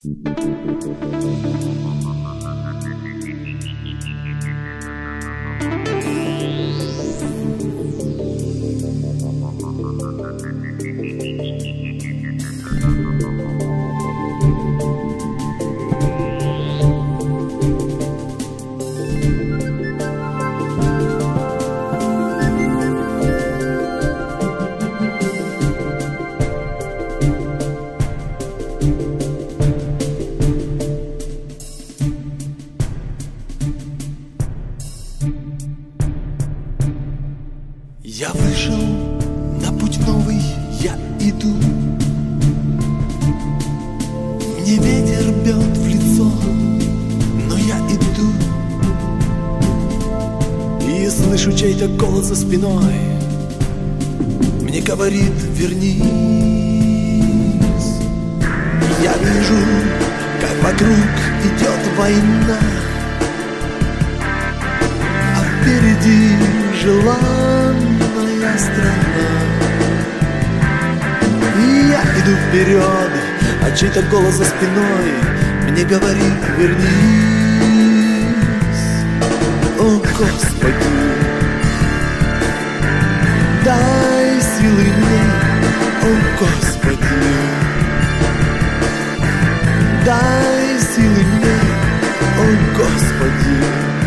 Я вышел на путь новый, я иду. Мне ветер бьет в лицо, но я иду. И слышу чей-то голос за спиной, мне говорит: вернись. Я вижу, как вокруг идет война, а впереди желанная страна. И я иду вперед, а чей-то голос за спиной мне говорит: вернись. О, Господи, дай силы мне, о, Господи, дай силы мне, о, Господи.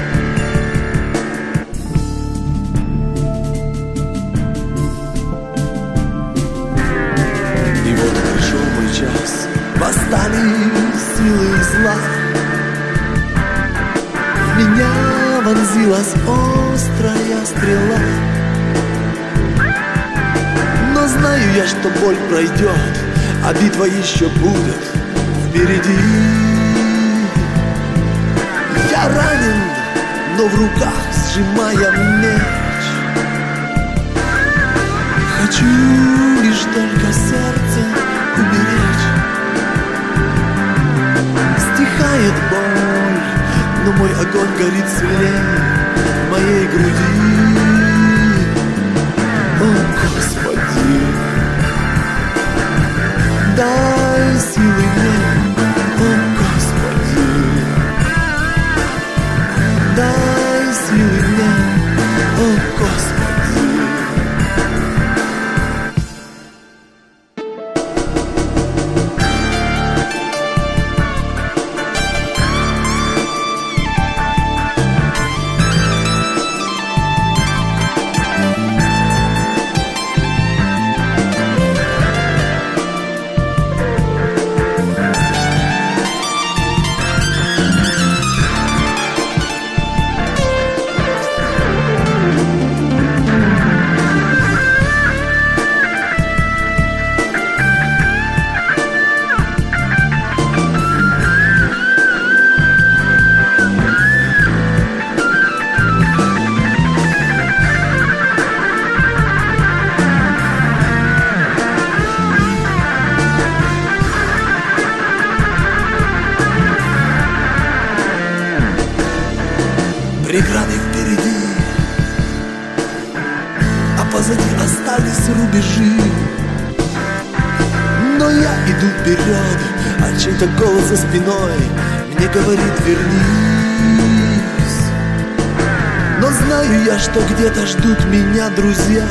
Час восстали силы зла, в меня вонзилась острая стрела. Но знаю я, что боль пройдет, а битва еще будет впереди. Я ранен, но в руках сжимая меч, хочу лишь только сердце уберечь. Стихает боль, но мой огонь горит сильнее в моей груди. О, Господи, дай силы мне, о, Господи, дай силы мне, о, Господи. Преграды впереди, а позади остались рубежи. Но я иду вперед, а чей-то голос за спиной мне говорит: вернись. Но знаю я, что где-то ждут меня друзья,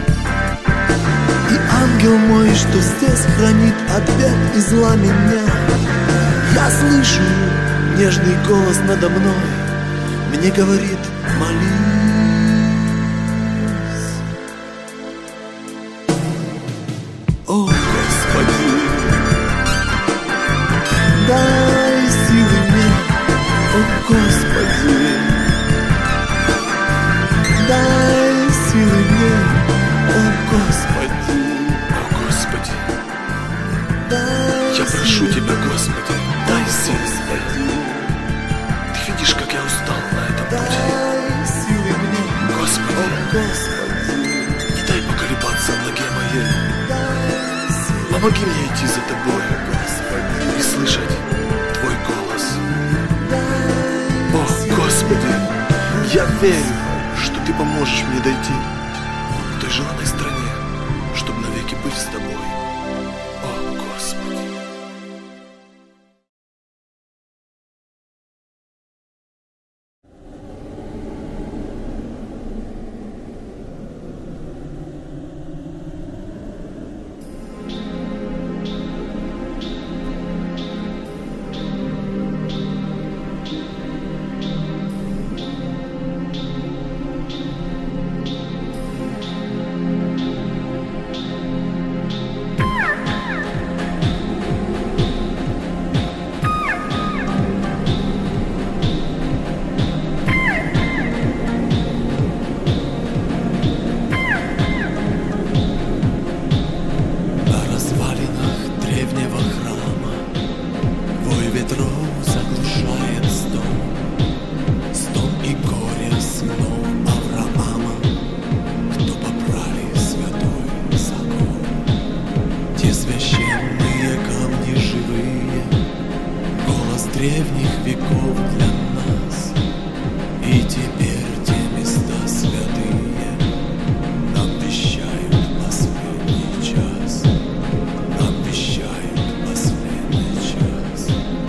и ангел мой, что здесь хранит от бед и зла меня. Я слышу нежный голос надо мной, мне говорит: молись. О, Господи, дай силы мне, о, Господи, дай силы мне, о, Господи, о, Господи, дай я прошу силы, Тебя, Господи, дай силы. Господи, Ты видишь, как я устал на этом пути. дай силы мне, Господи, о, Господи, не дай поколебаться ноге моей. дай силы, Помоги мне идти за Тобой Господи, и слышать Твой голос. дай О, силы, Господи, я верю, что Ты поможешь мне дойти к той желанной стране, чтобы навеки быть с Тобой. ветров заглушает стон и горе сынов Авраама, кто попрали святой закон. Те священные камни живые, голос древних веков для нас. И теперь те места святые нам вещают последний час. Нам вещают последний час.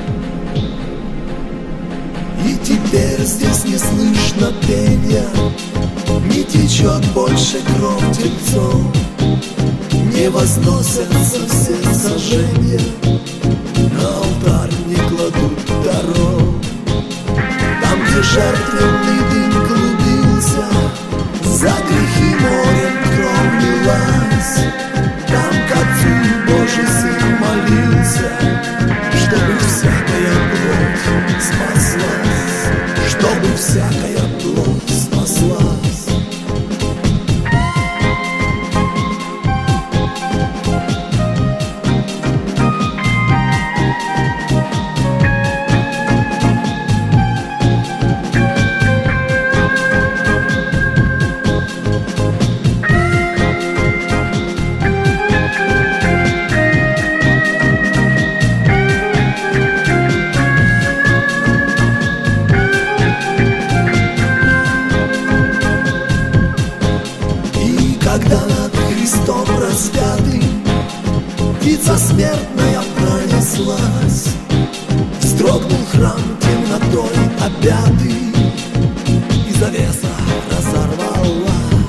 И теперь здесь не слышно пения, не течет больше кровь тельцов, не возносятся все сожжения, на алтарь не кладут даров. Там, где жертвенный дым клубился, за грехи морем кровь лилась, там к Отцу Божий Сын молился, чтобы всякая плоть спаслась, чтобы всякая плоть спаслась. Когда над Христом распятым птица смертная пронеслась, вздрогнул храм темнотой объятый, и завеса разорвалась.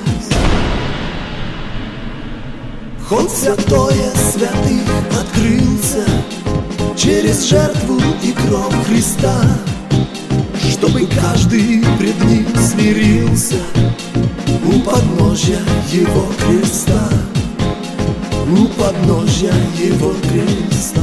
Ход святое святых открылся через жертву и кровь Христа, чтобы каждый пред Ним смирился у подножья Его креста, у подножья Его креста.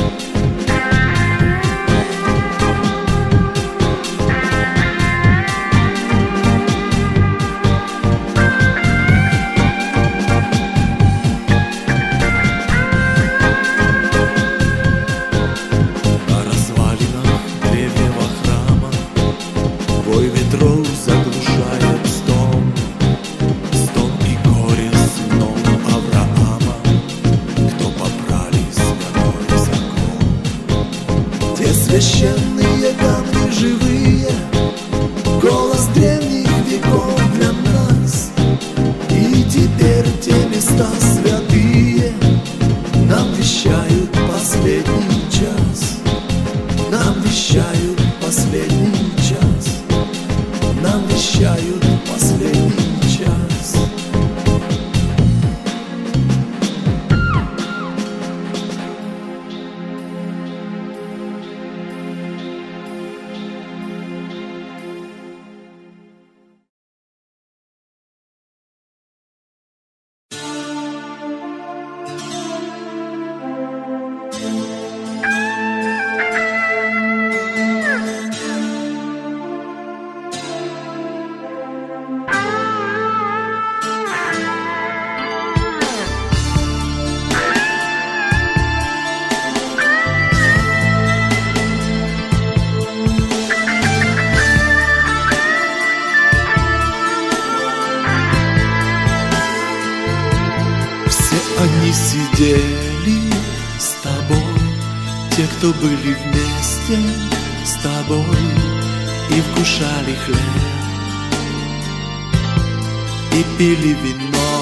О развалинах древнего храма вой ветров заглушает стон и горе сынов Авраама, кто попрали святой закон. Те священные камни живые, голос древних веков для нас. И теперь те места святые нам вещают последний час. Нам вещают последний час. Нам вещают последний час. Они сидели с тобой, те, кто были вместе с тобой, и вкушали хлеб, и пили вино.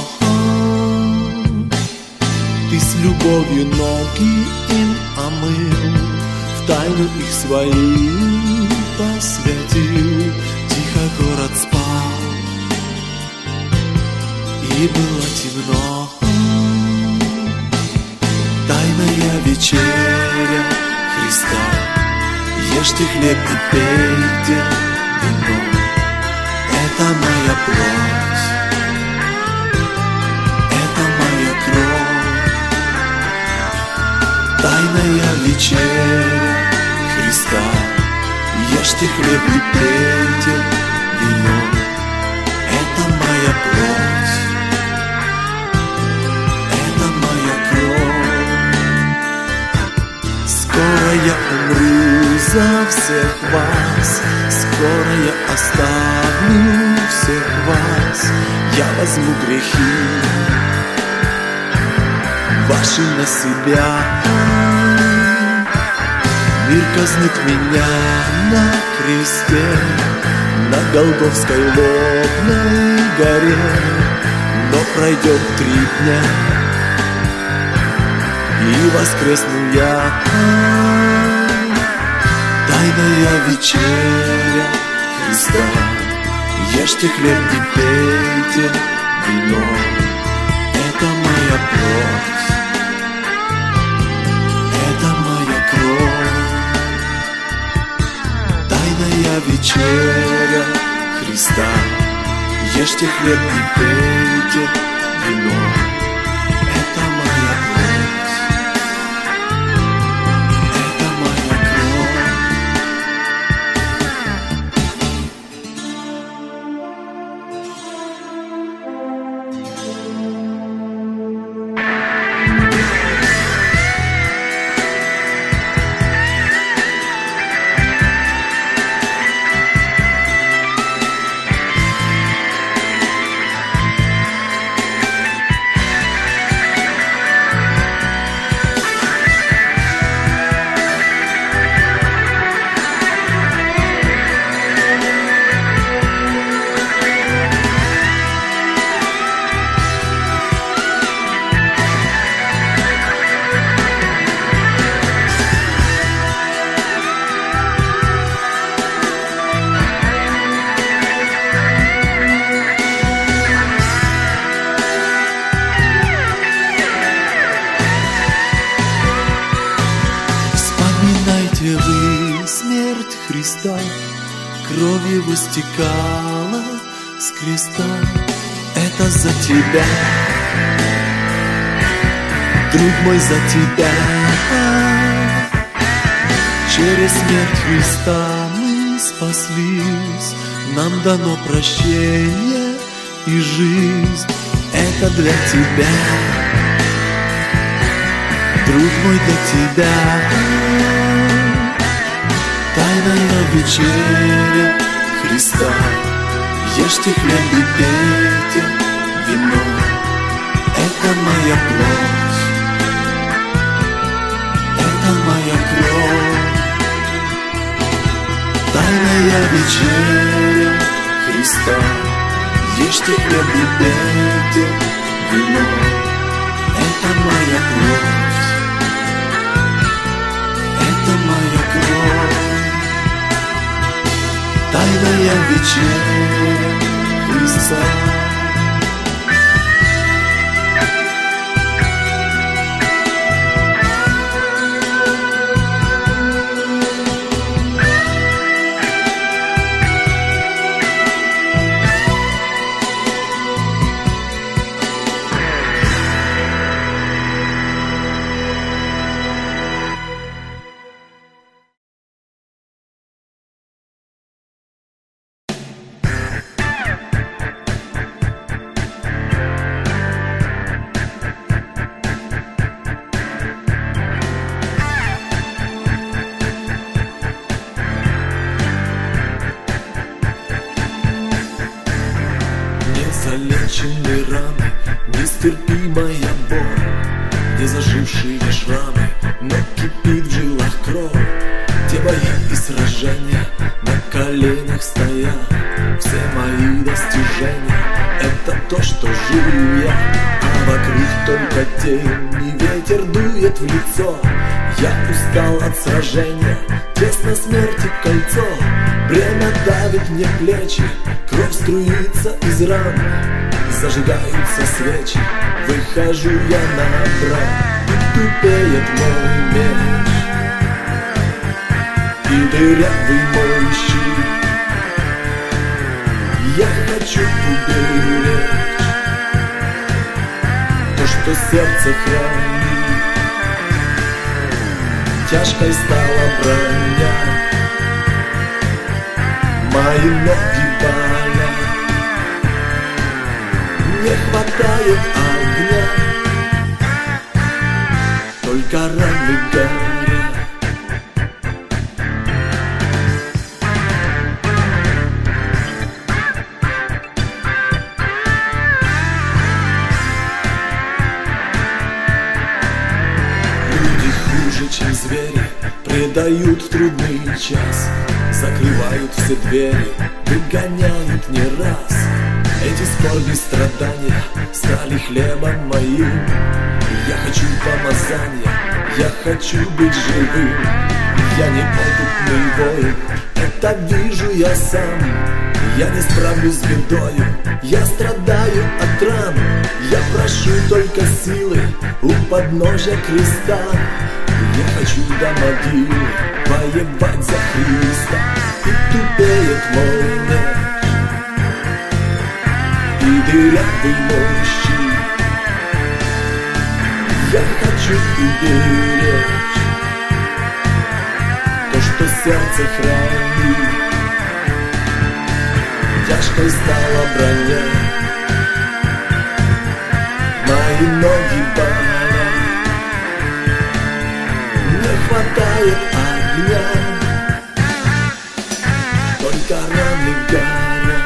Ты с любовью ноги им омыл, в тайну их свою посвятил. Тихо город спал, и было темно. Тайная вечеря Христа, ешьте хлеб и пейте вино. Это моя плоть, это моя кровь. Тайная вечеря Христа, ешьте хлеб и пейте вино. Это моя плоть, это моя кровь. Скоро я умру за всех вас, скоро я оставлю всех вас. Я возьму грехи ваши на себя. Мир казнит меня на кресте, на Голгофской лобной горе. Но пройдет 3 дня, и воскресну я. Тайная вечеря Христа. Ешьте хлеб и пейте вино, это моя плоть, это моя кровь. Тайная вечеря Христа. Ешьте хлеб и пейте вино, это моя плоть, это моя кровь. Вспоминайте вы смерть Христа, кровь его стекала с креста. Это за тебя, друг мой, за тебя. Через смерть Христа мы спаслись, нам дано прощение и жизнь. Это для тебя, друг мой, для тебя. Тайная вечеря Христа. Ешьте хлеб и пейте вино, это моя плоть, это моя кровь. Тайная вечеря Христа. Ешьте хлеб и пейте вино, это моя плоть, это моя кровь. Тайная вечеря Христа. Залеченные раны, нестерпимая боль, не зажившие шрамы, но кипит в жилах кровь. Те бои и сражения, на коленях стоя, все мои достижения — это то, что жил я. А вокруг только тень, и ветер дует в лицо. Я устал от сражения, тесно смерти кольцо. Бремя давит мне плечи, кровь струится из ран. Зажигаются свечи, выхожу я на брань. И тупеет мой меч, и дырявый мой щит. Я хочу уберечь то, что сердце хранит. Тяжкой стала броня, мои ноги болят. Не хватает огня, только раны горят. дают в трудный час, закрывают все двери, выгоняют не раз. Эти скорби, страдания стали хлебом моим. Я хочу помазания, я хочу быть живым. Я не опытный воин, это вижу я сам. Я не справлюсь с бедою, я страдаю от ран. Я прошу только силы у подножия креста. Я хочу до могилы воевать за Христа. И тупеет мой меч, и дырявый мой щит. Я хочу уберечь то, что сердце хранит. Тяжкой стала броня, мои ноги болят. Не хватает огня, только раны горят.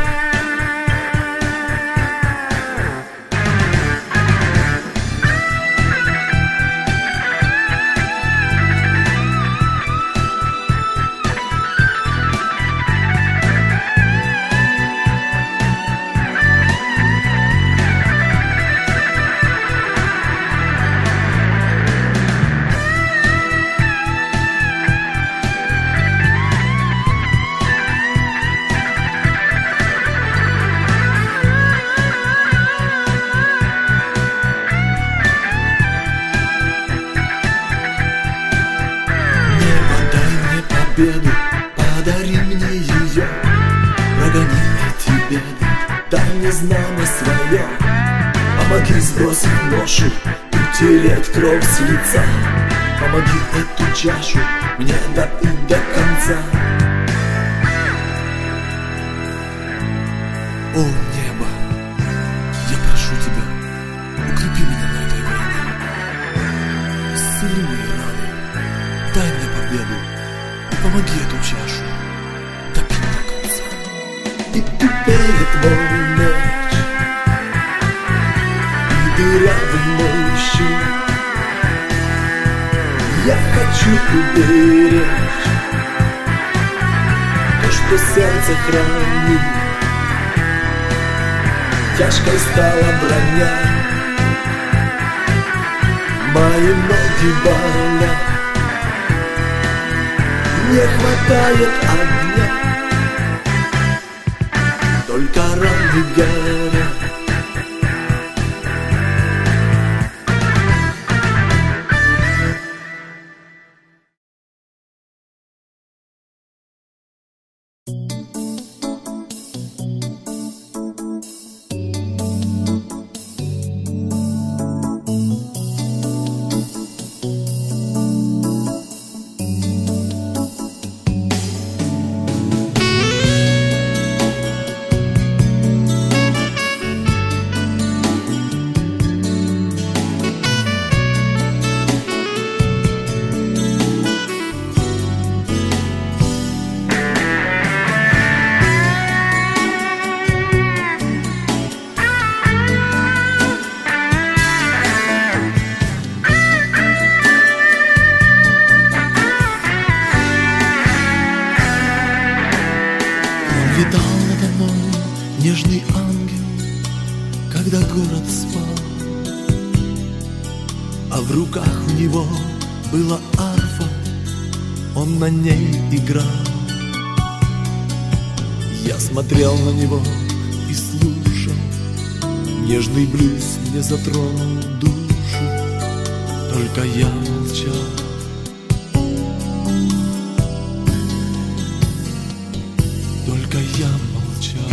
Подари мне ее, прогони эти беды, дай мне знамя свое. Помоги сбросить ношу, утереть кровь с лица. Помоги эту чашу мне допить до конца. О, небо, я прошу тебя, укрепи меня на этой войне. Исцели мои раны, дай мне победу. Помоги эту чашу допить до конца. И тупеет мой меч, и дырявый мой щит. Я хочу уберечь то, что сердце хранит. Тяжкой стала броня, мои ноги болят. Не хватает огня, только раны горят. Нежный ангел, когда город спал, а в руках у него была арфа, он на ней играл. Я смотрел на него и слушал, нежный блюз мне затронул душу, только я молчал. Только я молчал.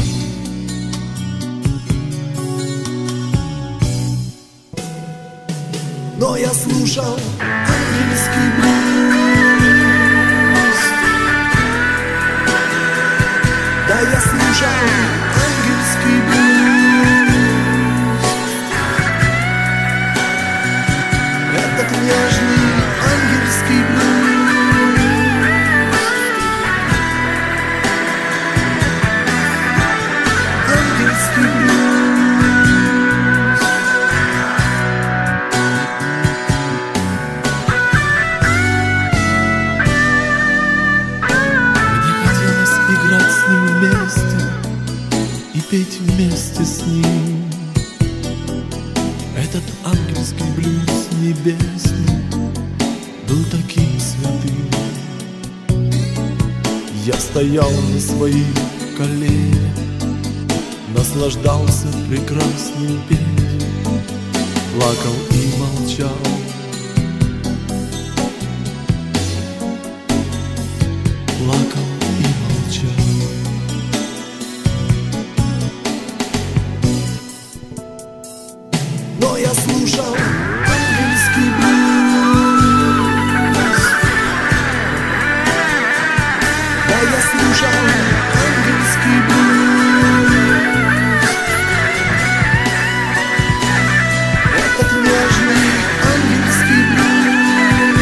Но я слушал ангельский блюз. Да, я слушал ангельский блюз. Этот нежный ангельский блюз. Ангельский блюз. петь вместе с ним этот ангельский блюз небесный был таким святым. Я стоял на своих коленях, наслаждался прекрасным пением, плакал и молчал. Плакал и молчал. Но я слушал ангельский блюз. Да, я слушал ангельский блюз. Этот нежный ангельский блюз.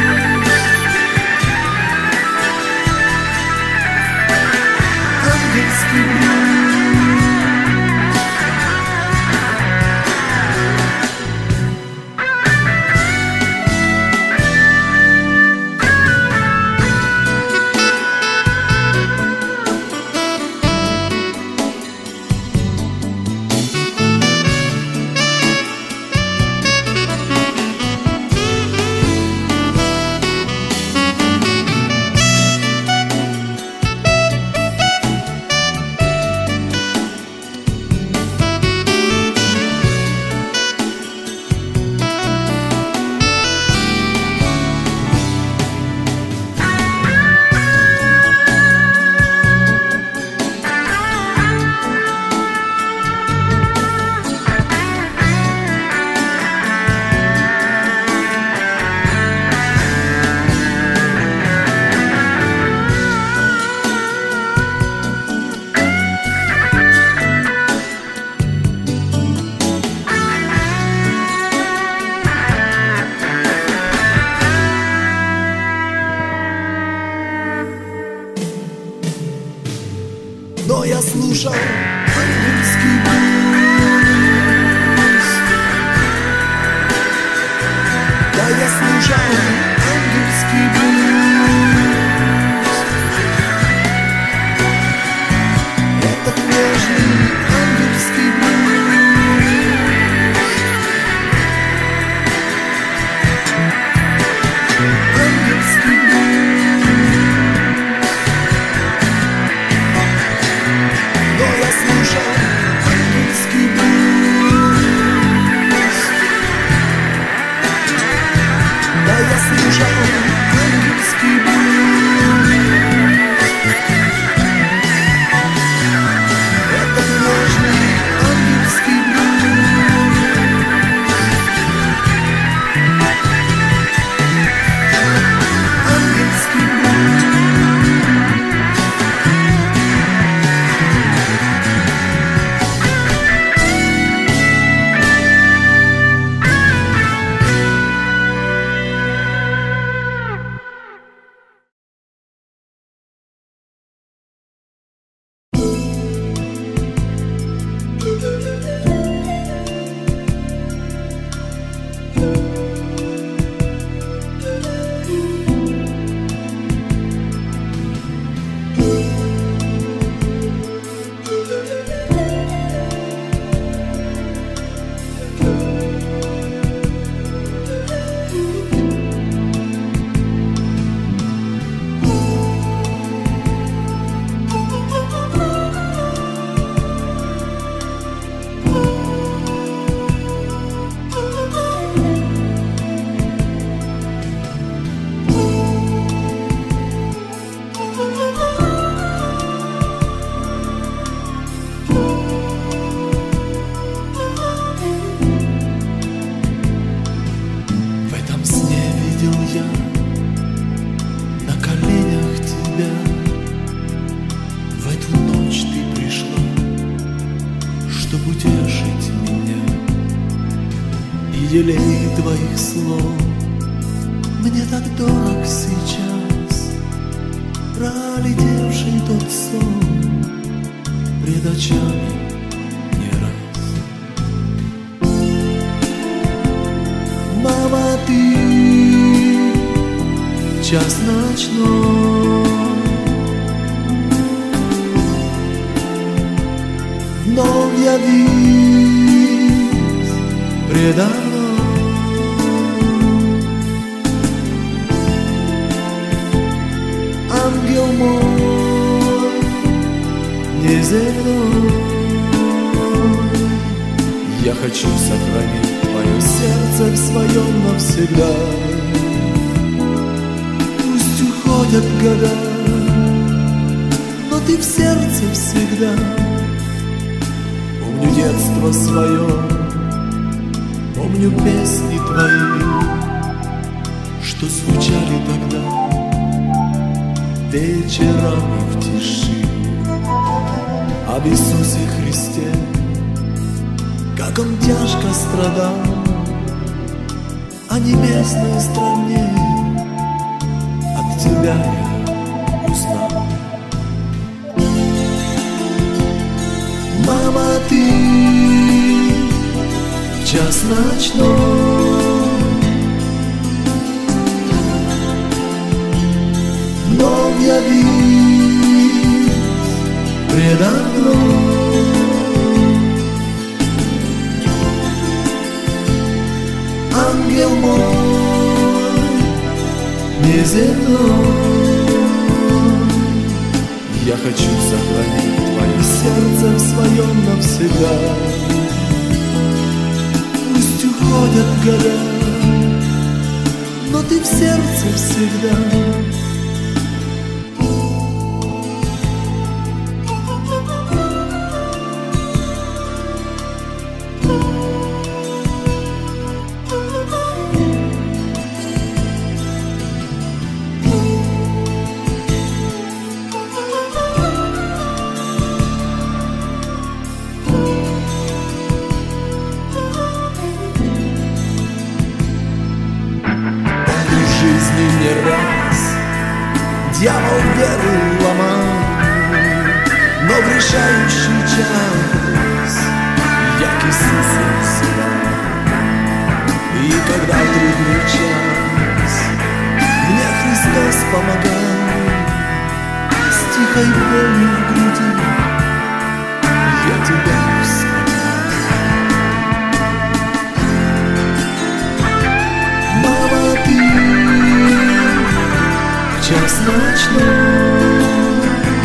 Ангельский блюз. Но я слушал ангельский блюз. Да, я слушал ангельский блюз. Этот нежный ангельский блюз. Ангельский блюз. Ангельский блюз. Да, я слушал ангельский блюз. Это нежный ангельский блюз. Ангельский блюз. Чтоб утешить меня, и елей твоих слов мне так дорог сейчас, пролетевший тот сон пред очами не раз. Мама, ты час ночной, предо мной. Ангел мой неземной, я хочу сохранить твое сердце в своем навсегда. Пусть уходят года, но ты в сердце всегда. Помню детство свое, помню песни твои, что звучали тогда вечерами в тиши. Об Иисусе Христе, как Он тяжко страдал, о небесной стране от тебя я узнал. Мама, ты в час ночной вновь явись предо мной. Ангел мой неземной, я хочу сохранить твое сердце в своем навсегда. Пусть уходят года, но ты в сердце всегда. Не раз дьявол веру ломал, но в решающий час я к Иисусу взывал. И когда в трудный час мне Христос помогал, с тихой болью в груди я тебя вспоминал. Мама, ты час ночной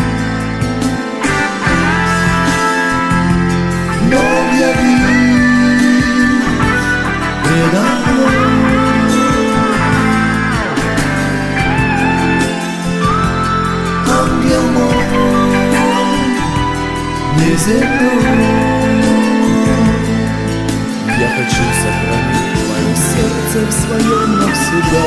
вновь явись предо мной. Ангел мой неземной, я хочу сохранить твое сердце в своем навсегда.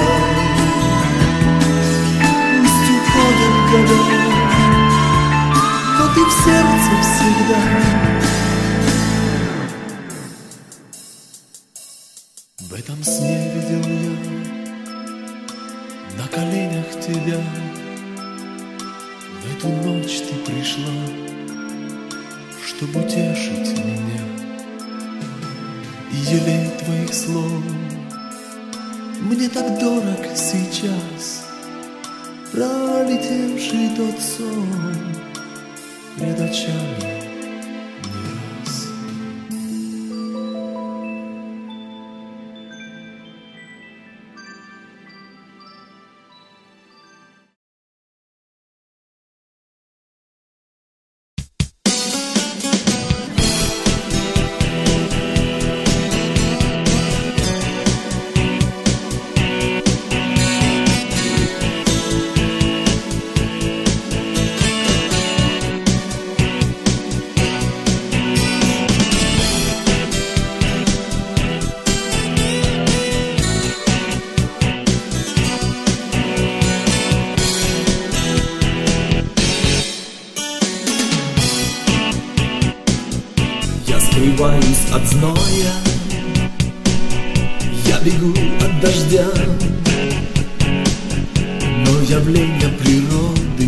Года, но ты в сердце всегда. В этом сне видел я на коленях тебя. В эту ночь ты пришла, чтобы утешить меня. И елей твоих слов мне так дорог сейчас, пролетевший тот сон пред очами не раз. Скрываюсь от зноя, я бегу от дождя, но явления природы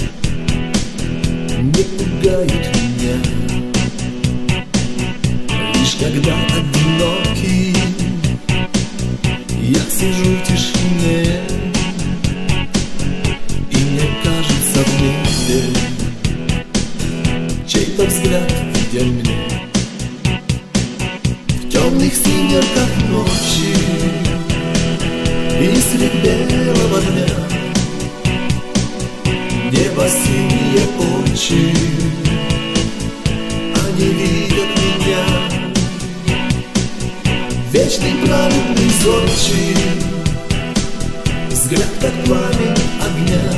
не пугают меня. Лишь когда одинокий я сижу в тишине, и мне кажется в небе чей-то взгляд виден мне. В темных сумерках синие очи, они видят меня. Вечный праведный зорчий взгляд, как пламень огня.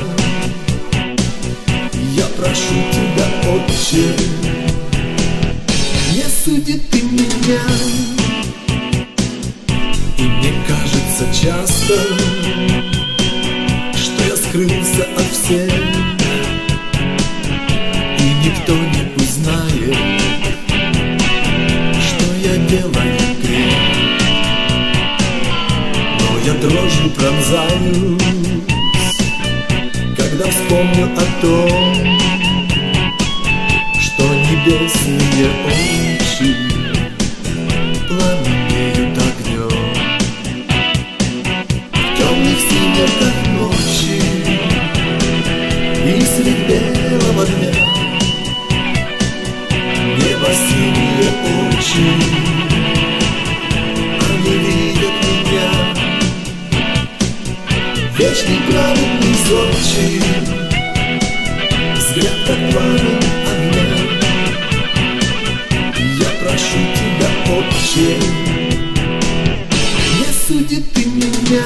Я прошу тебя, Отче, не суди ты меня. И мне кажется часто, что я скрылся от всех, и никто не узнает, что я делаю грех. Но я дрожью пронзаюсь, когда вспомню о том, что небесные очи пламенеют огнем. В темных сумерках ночи и средь белого дня небо синие очи, они видят меня. Вечный праведный зорчий взгляд, как пламень огня. Я прошу тебя, Отче, не суди ты меня.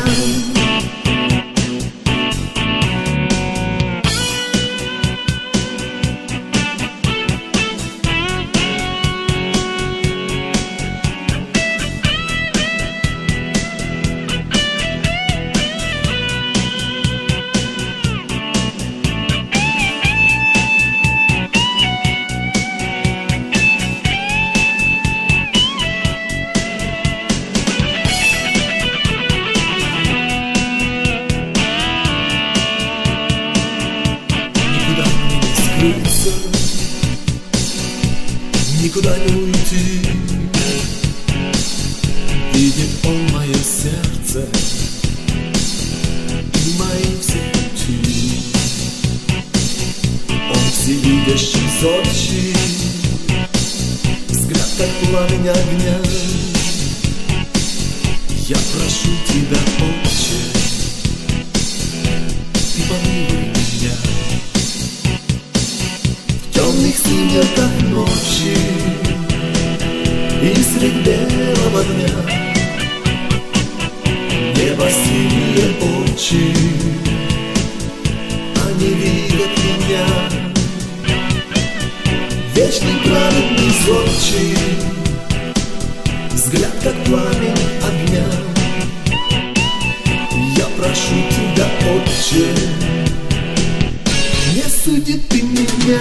Никуда не уйти. Видит он мое сердце и мои все пути. Он всевидящий, зорчий взгляд, как пламень огня. Я прошу тебя, Отче, ты помилуй меня. В темных сумерках ночи и средь белого дня небо синие очи, они видят меня. Вечный праведный зорчий взгляд, как пламень огня. Я прошу тебя, Отче, не суди ты меня.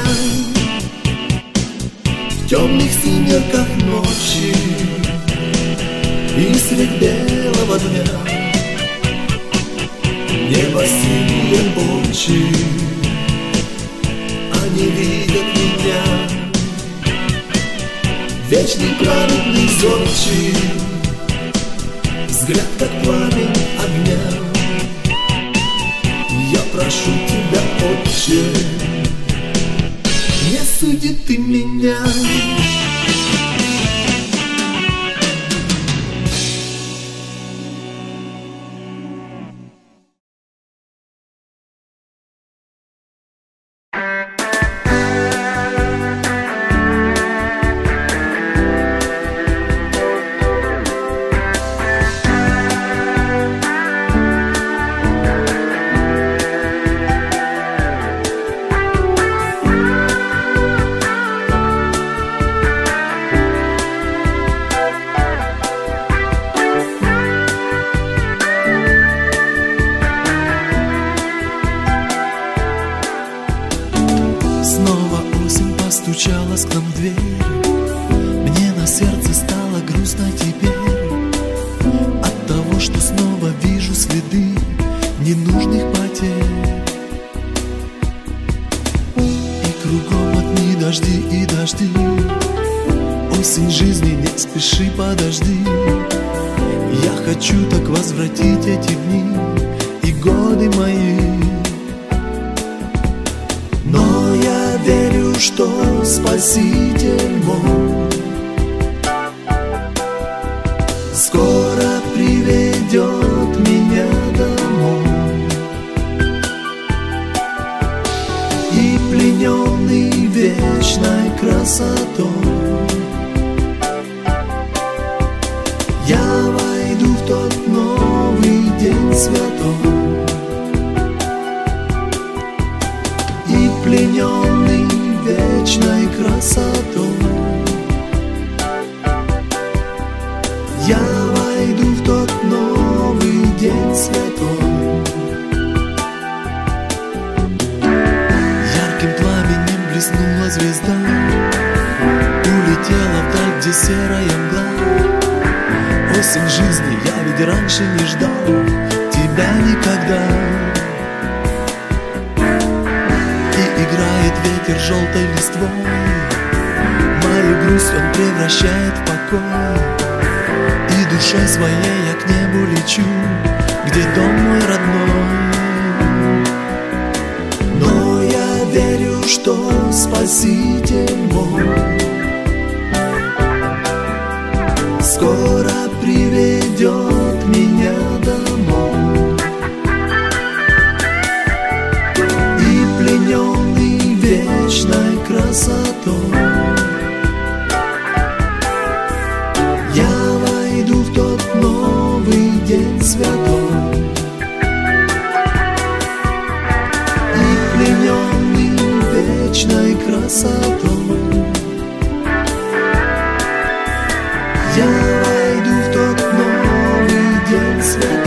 В темных сумерках ночи и средь белого дня небо синие очи, они видят меня. Вечный праведный зорчий взгляд, как пламень огня. Я прошу тебя, Отче, не суди ты меня. Постучалась к нам дверь, мне на сердце стало грустно теперь от того, что снова вижу следы ненужных потерь. И кругом одни дожди и дожди. Осень жизни, не спеши, подожди. Я хочу так возвратить эти дни и годы мои. Но я верю, что Спаситель мой скоро приведет меня домой. И плененный вечной красотой я войду в тот новый день святой. И плененный вечной красотой я войду в тот новый день святой. Ярким пламенем блеснула звезда, улетела вдаль, где серая мгла. Осень жизни, я ведь раньше не ждал тебя никогда. И играет ветер желтой листвой, мою грусть он превращает в покой. И душой своей я к небу лечу, где дом мой родной. Но я верю, что Спаситель мой скоро приведет меня домой. И плененный вечной красотой я войду в тот новый день святой. И плененный вечной красотой я войду в тот новый день святой.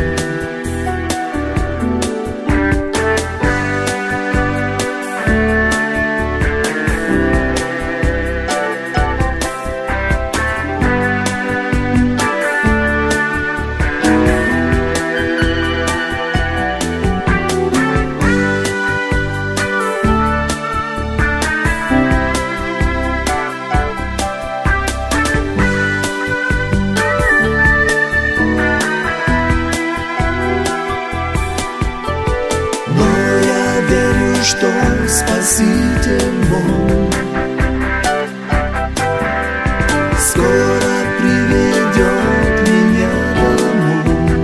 Что Спаситель мой скоро приведет меня домой.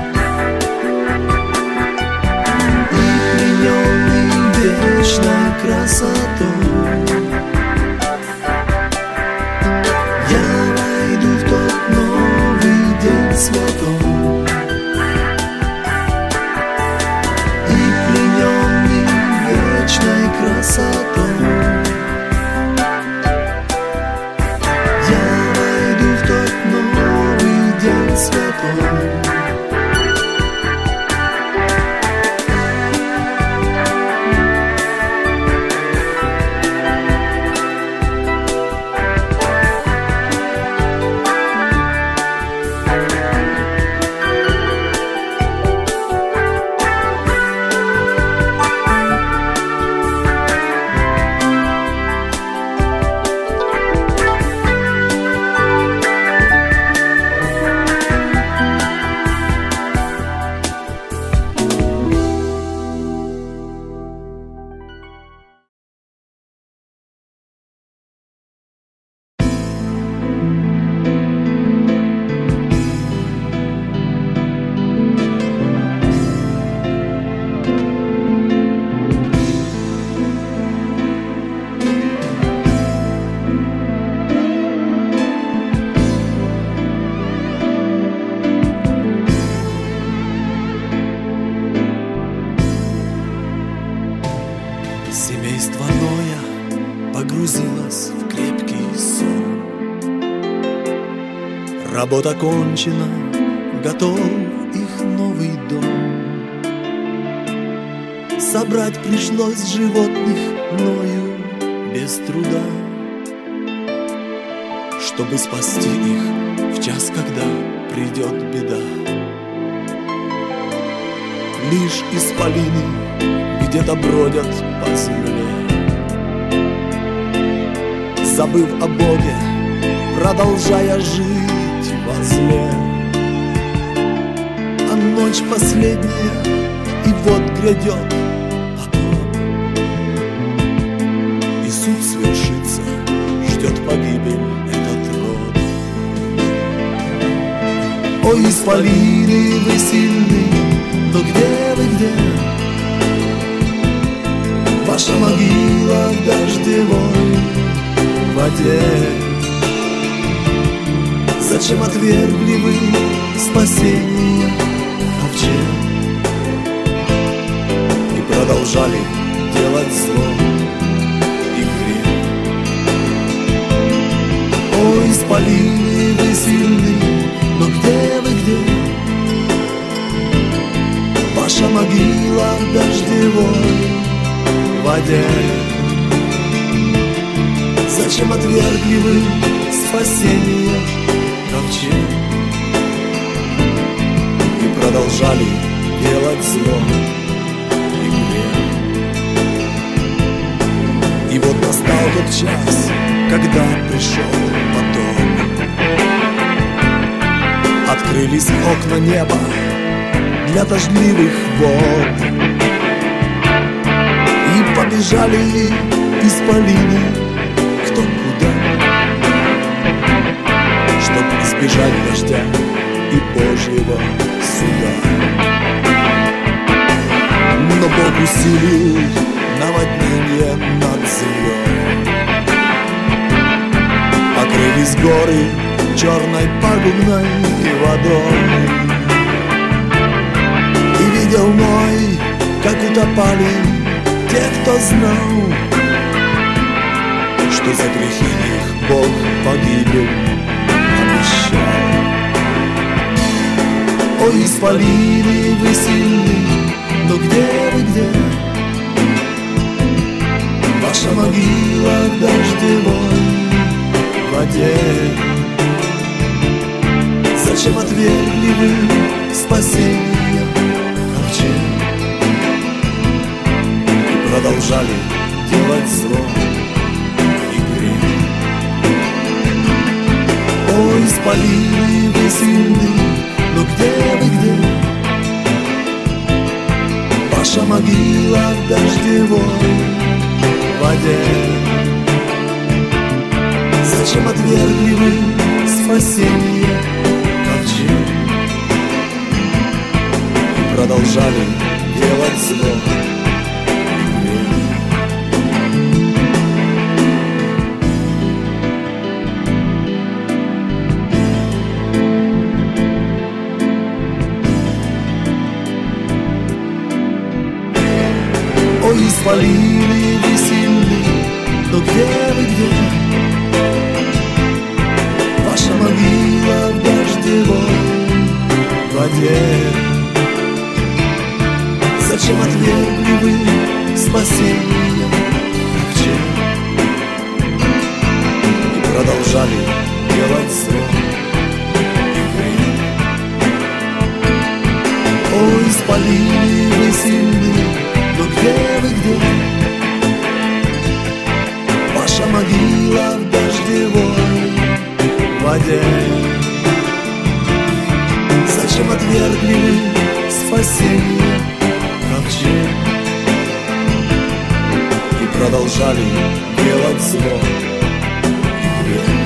И плененный вечной красотой я войду в тот новый день святой. Вечной красотой я войду в тот новый день святой. Семейство Ноя погрузилось в крепкий сон. Работа кончена, готов их новый дом. Собрать пришлось животных Ною без труда, чтобы спасти их в час, когда придет беда. Лишь исполины где-то бродят по земле, забыв о Боге, продолжая жить во зле. А ночь последняя, и вот грядет потоп, и суд свершится, ждет погибель этот род. О, исполины вы сильны, но где вы, где? Ваша могила в дождевой воде. Зачем отвергли вы спасение ковчег и продолжали делать зло и грех? О, исполины вы сильны, но где вы, где? Ваша могила в дождевой воде. Зачем отвергли вы спасение ковчег и продолжали делать зло и грех? И вот настал тот час, когда пришел потоп. Открылись окна неба для дождливых вод, и побежали исполины кто куда, чтоб избежать дождя и Божьего суда. Но Бог усилил наводнение над землей. Покрылись горы черной пагубной водой. И видел мой, как утопали те, кто знал, что за грехи их Бог погибель обещал. О, исполины вы сильны, но где вы, где? Ваша могила в дождевой воде. Зачем отвергли вы спасение ковчег и продолжали делать зло и грех? О, исполины вы сильны, но где вы, где? Ваша могила в дождевой воде. Зачем отвергли вы спасение ковчег и продолжали делать зло и грех? О, исполины вы сильны, но где вы, где? Ваша могила в дождевой воде. Зачем отвергли вы спасение ковчег и продолжали делать зло и грех? О, исполины вы сильны, но где вы, где? Ваша могила в дождевой воде. Зачем отвергли вы спасение ковчег и продолжали делать зло и грех?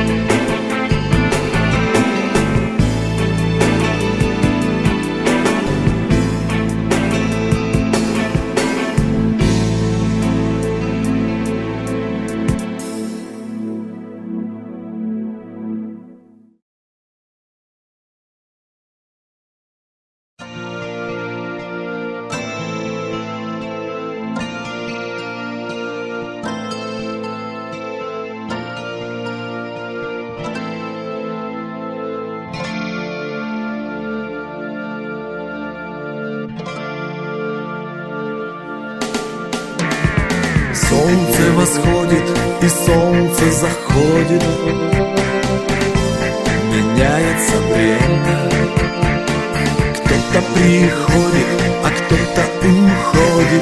Солнце восходит и солнце заходит, меняется время. Кто-то приходит, а кто-то уходит,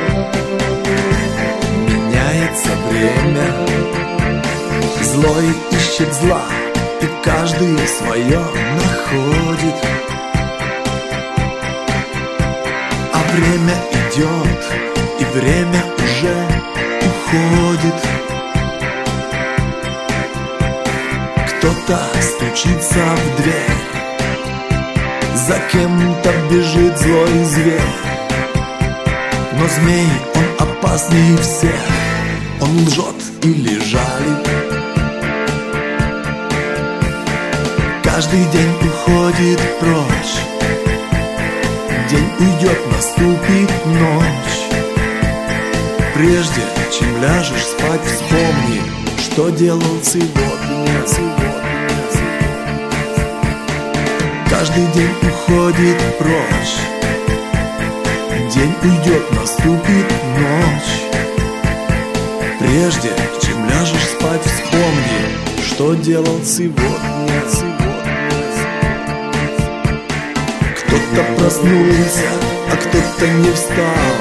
меняется время. Злой ищет зла, и каждый свое находит. А время идет, и время уже уходит. Кто-то стучится в дверь, за кем-то бежит злой зверь. Но змей, он опаснее всех. Он лжет или жалит. Каждый день уходит прочь. День уйдет, наступит ночь. Прежде чем ляжешь спать, вспомни, что делал сегодня. Каждый день уходит прочь. День уйдет, наступит ночь. Прежде чем ляжешь спать, вспомни, что делал сегодня. Кто-то проснулся, а кто-то не встал.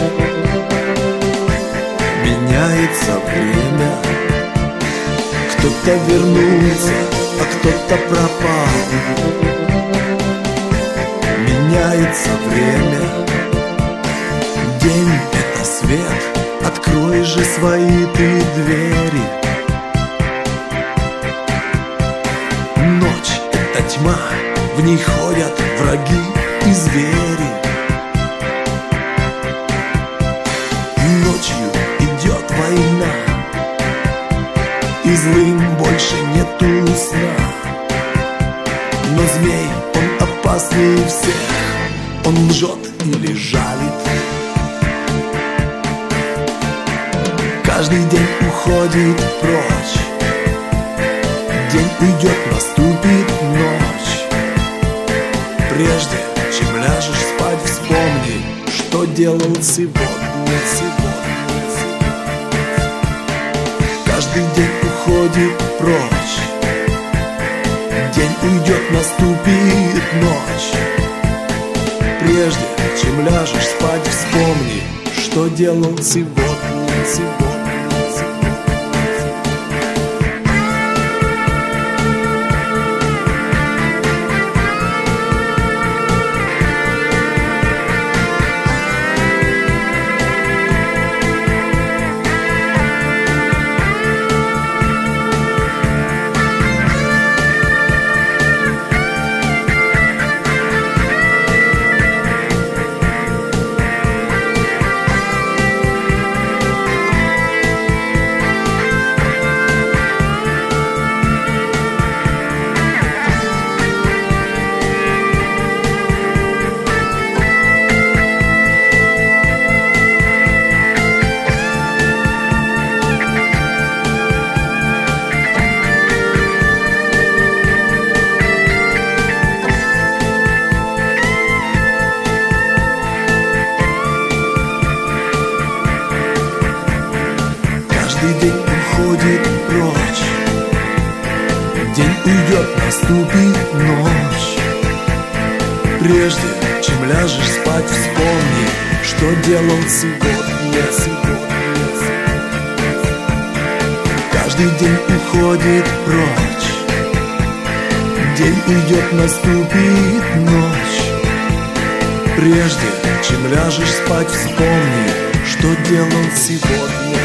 Меняется время. Кто-то вернулся, а кто-то пропал. Меняется время. День — это свет, открой же свои ты двери. Ночь — это тьма, в ней ходят враги и звери. Ночью идет война, и злым больше нету сна. Но змей, он опаснее всех. Он лжет или жалит. Каждый день уходит прочь. День уйдет, наступит ночь. Прежде чем ляжешь спать, вспомни, что делал сегодня. Каждый день уходит прочь. День уйдет, наступит ночь. Прежде чем ляжешь спать, вспомни, что делал сегодня. Каждый день уходит прочь. День уйдет, наступит ночь. Прежде чем ляжешь спать, вспомни, что делал сегодня. Каждый день уходит прочь. День уйдет, наступит ночь. Прежде чем ляжешь спать, вспомни, что делал сегодня.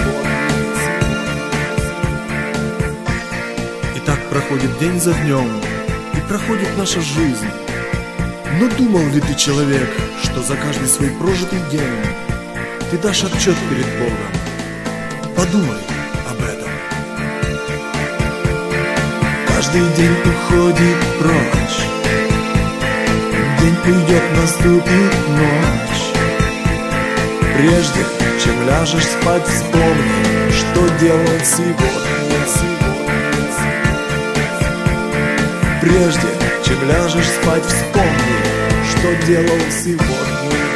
Проходит день за днем, и проходит наша жизнь. Но думал ли ты, человек, что за каждый свой прожитый день ты дашь отчет перед Богом? Подумай об этом. Каждый день уходит прочь. День уйдет, наступит ночь. Прежде чем ляжешь спать, вспомни, что делал сегодня. Прежде чем ляжешь спать, вспомни, что делал сегодня.